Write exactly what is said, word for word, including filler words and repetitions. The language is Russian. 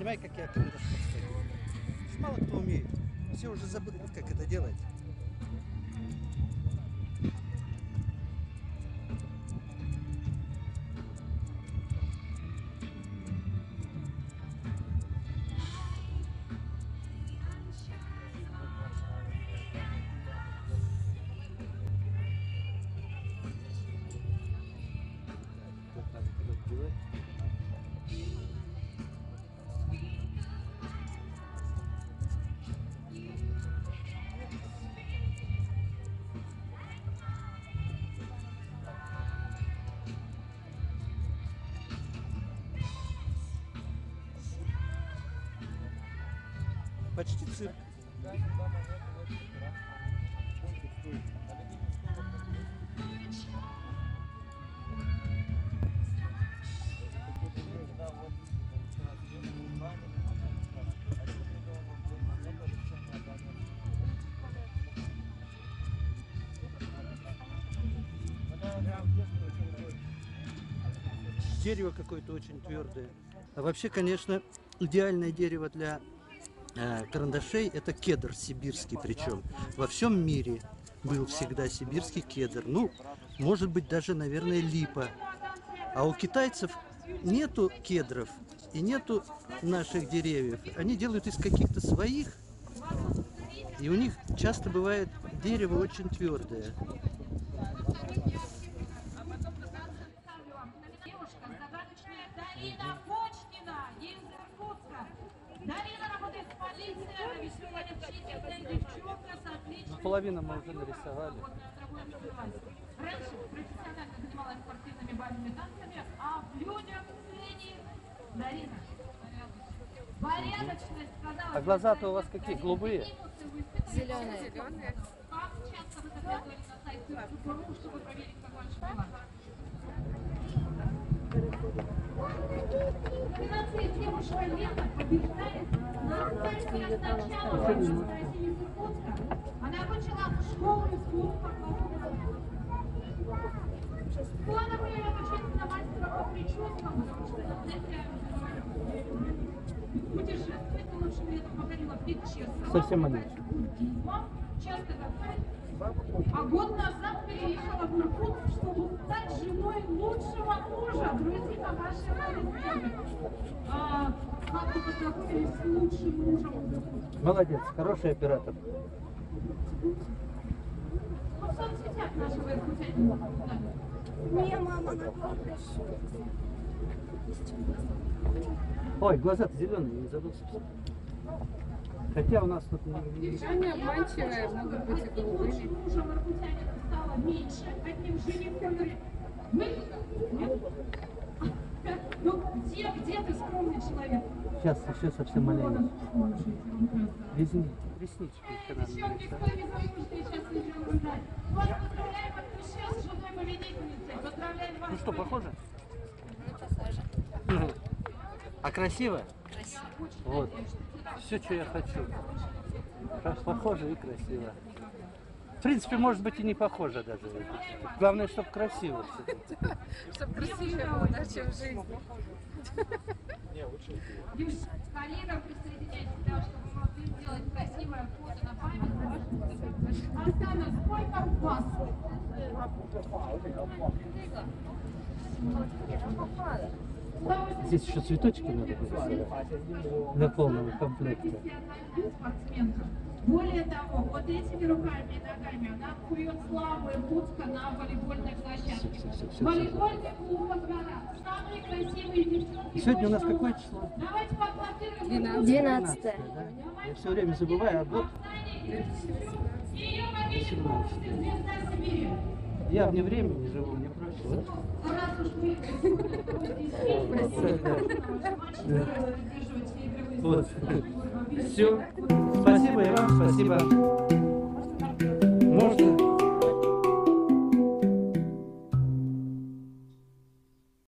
Снимай, как я карандаш подстегиваю. Мало кто умеет. Все уже забыли, как это делать. Почти цирк. Дерево какое-то очень твердое. А вообще, конечно, идеальное дерево для э, карандашей — это кедр сибирский, причем во всем мире был всегда сибирский кедр. Ну, может быть, даже, наверное, липа. А у китайцев нету кедров и нету наших деревьев. Они делают из каких-то своих, и у них часто бывает дерево очень твердое. Дарина Почнина из Иркутска. Дарина работает в полиции, она веселая, общительная девчонка с отличной... Половину мы уже нарисовали. Раньше профессионально занималась спортивными бальными танцами, а в людях среди... Дарина, порядочность, сказала... А глаза-то у вас какие? Голубые? Зеленые. Как часто вы заглядывали на сайт Иркутска.ру, чтобы проверить, как ваши дела? двенадцать девушка Лена побеждает на сайте сначала России из Иркутска. Она окончила школу искусства. Планово ее обучение на мастера по прическам, потому что в центре путешествовать лучше летом покорила Печерского. Совсем маленький. Часто готовит. А год назад переехала в Иркутск, чтобы стать женой лучшего мужа. Друзья, ваши молодцы. А, как вы познакомились с лучшим мужем в Иркутске? Молодец, хороший оператор. Ну, в соцсетях нашего иркутянина. Моя мама на кладбище. Ой, глаза-то зеленые, не забыл. Хотя у нас тут... Они обманчивые, могут быть и голубыми. Мужем иркутянина стало меньше, одним женихом. Вы? Нет? Ну, где, где ты скромный человек? Сейчас еще совсем маленький. Ресни... Реснички еще надо Девчонки, нарисовать. кто не замужний, сейчас идем гулять. Вас поздравляем от Мишель с женой победительницей. Поздравляем вас. Ну что, похоже? Ну, похоже. А красиво? Красиво. Вот. Все, что я хочу. Похоже и красиво. В принципе, может быть, и не похоже даже. Главное, чтобы красиво. Чтобы красивее было, да, чем жизнь. Девушка, коллегам присоединяйтесь, да, чтобы мы могли сделать красивое фото на память. Оксана, сколько вас? Здесь еще цветочки надо нарисовать для полного комплекта. Более того, вот этими руками и ногами она кует славу Иркутска на волейбольной площадке. Волейбольный клуб «Азгара». Самые красивые девчонки. Сегодня у нас какое число? Давайте поаплодируем. Двенадцатое. Да? Я все время забываю, а год Ее победит звезда Сибири. я вне времени живу, мне проще. Раз уж вы Вот. Все. Спасибо и вам, спасибо.